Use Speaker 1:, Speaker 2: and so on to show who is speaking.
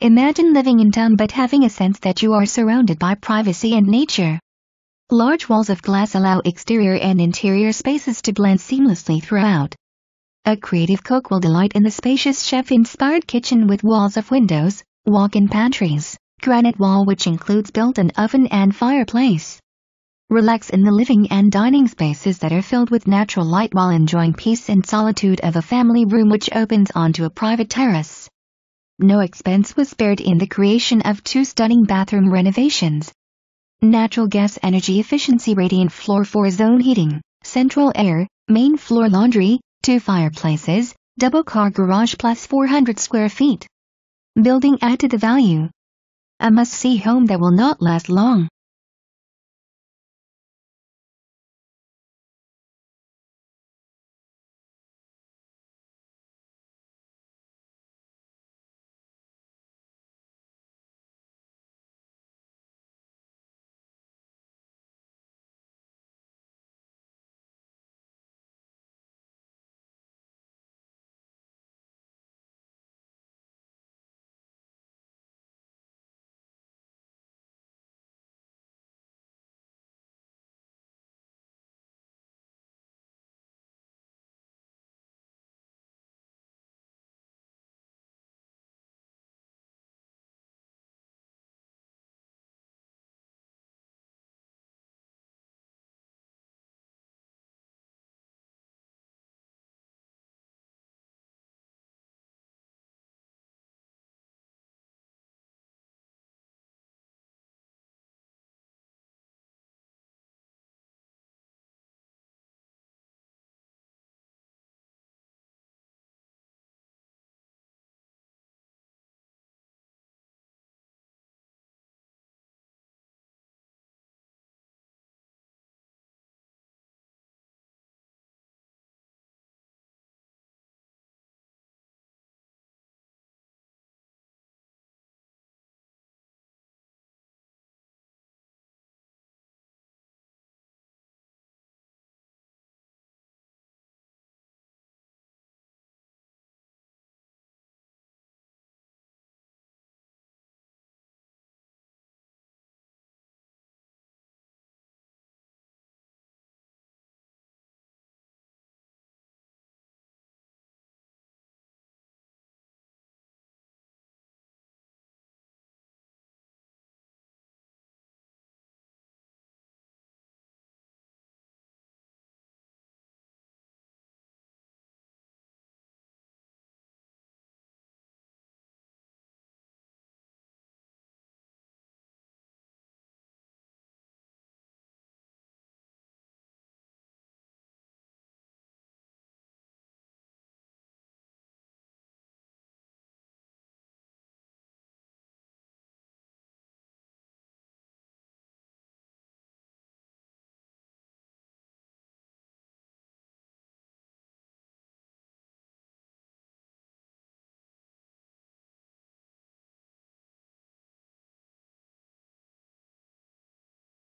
Speaker 1: Imagine living in town but having a sense that you are surrounded by privacy and nature. Large walls of glass allow exterior and interior spaces to blend seamlessly throughout. A creative cook will delight in the spacious chef-inspired kitchen with walls of windows, walk-in pantries, granite wall which includes built-in oven and fireplace. Relax in the living and dining spaces that are filled with natural light while enjoying peace and solitude of a family room which opens onto a private terrace. No expense was spared in the creation of 2 stunning bathroom renovations. Natural gas energy efficiency, radiant floor, 4-zone heating, central air, main floor laundry, 2 fireplaces, double car garage plus 400 square feet. Building add to the value. A must-see home that will not last long.